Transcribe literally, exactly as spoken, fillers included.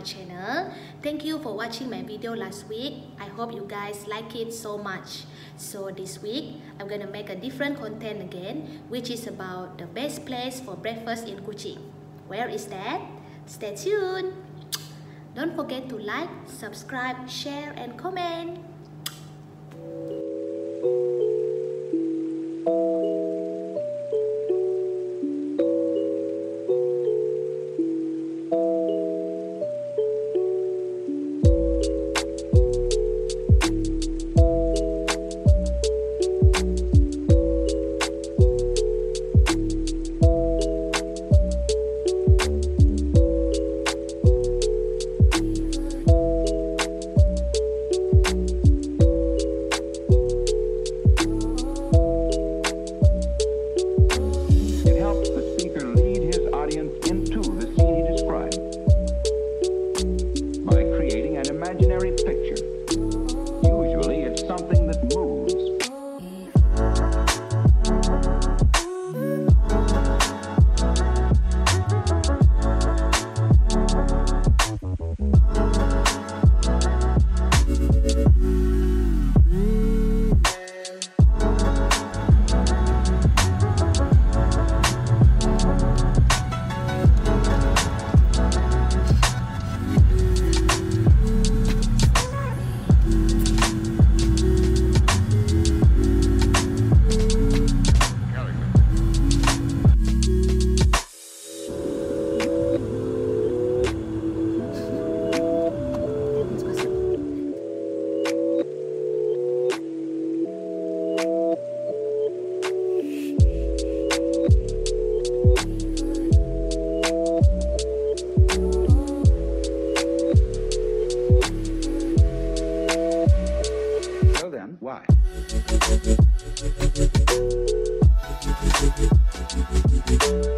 channel. Thank you for watching my video last week. I hope you guys like it so much. So this week I'm gonna make a different content again, which is about the best place for breakfast in Kuching. Where is that? Stay tuned. Don't forget to like, subscribe, share and comment. Why?